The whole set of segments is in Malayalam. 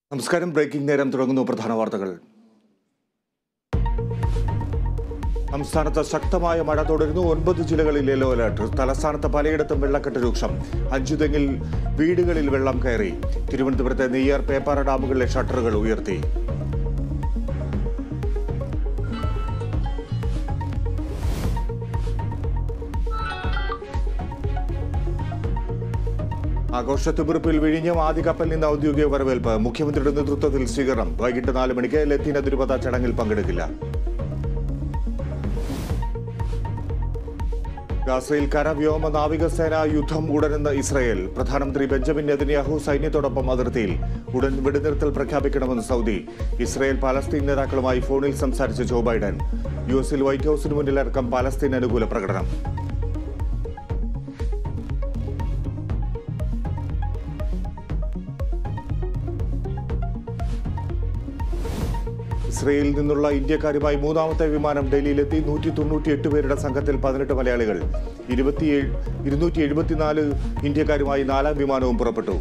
നമസ്കാരം. ബ്രേക്കിംഗ് നേരം തുടങ്ങുന്നു. പ്രധാന വാർത്തകൾ. സംസ്ഥാനത്ത് ശക്തമായ മഴ തുടരുന്നു. 9 ജില്ലകളിൽ യെല്ലോ അലർട്ട്. തലസ്ഥാനത്ത് പലയിടത്തും വെള്ളക്കെട്ട് രൂക്ഷം. 5 തെങ്ങിൽ വീടുകളിൽ വെള്ളം കയറി. തിരുവനന്തപുരത്തെ നെയ്യാർ പേപ്പാറ ഡാമുകളിലെ ഷട്ടറുകൾ ഉയർത്തി. ആഘോഷത്തുപിറുപ്പിൽ വിഴിഞ്ഞം ആദ്യ കപ്പലിൽ നിന്ന് ഔദ്യോഗിക വരവേൽപ്പ്. മുഖ്യമന്ത്രിയുടെ നേതൃത്വത്തിൽ സ്വീകരണം. വൈകിട്ട് 4 മണിക്ക് ലത്തീന തിരുപത ചടങ്ങിൽ പങ്കെടുക്കില്ല. ഗാസയിൽ കരവ്യോമ നാവികസേന യുദ്ധം ഉടനെന്ന് ഇസ്രയേൽ. പ്രധാനമന്ത്രി ബെഞ്ചമിൻ നെതന്യാഹു സൈന്യത്തോടൊപ്പം അതിർത്തിയിൽ. ഉടൻ വെടിനിർത്തൽ പ്രഖ്യാപിക്കണമെന്ന് സൗദി. ഇസ്രയേൽ പാലസ്തീൻ നേതാക്കളുമായി ഫോണിൽ സംസാരിച്ച ജോ ബൈഡൻ. യുഎസിൽ വൈറ്റ് ഹൌസിന് മുന്നിലടക്കം പാലസ്തീൻ അനുകൂല പ്രകടനം. ഇസ്രയേലിൽ നിന്നുള്ള ഇന്ത്യക്കാരുമായി 3ാമത്തെ വിമാനം ഡൽഹിയിലെത്തി. 198 പേരുടെ സംഘത്തിൽ 18 മലയാളികൾ. 274 ഇന്ത്യക്കാരുമായി 4ാം വിമാനവും പുറപ്പെട്ടു.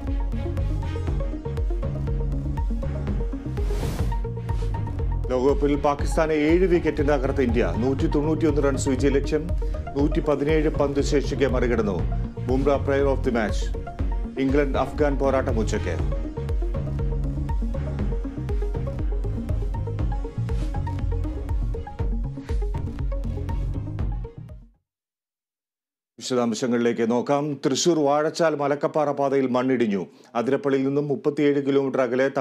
ലോകകപ്പിൽ പാകിസ്ഥാനെ 7 വിക്കറ്റിന് തകർത്ത ഇന്ത്യ. 191 റൺസ് വിജയലക്ഷ്യം. 117 പന്ത് ശേഷിക്കെ മറികടന്നു. Bumrah player of the match. England Afghan പോരാട്ടം ഉച്ചയ്ക്ക്. വിശദാംശങ്ങളിലേക്ക് നോക്കാം. തൃശൂർ വാഴച്ചാൽ മലക്കപ്പാറ പാതയിൽ മണ്ണിടിഞ്ഞു. അതിരപ്പള്ളിയിൽ നിന്നും 37 കിലോമീറ്റർ അകലെ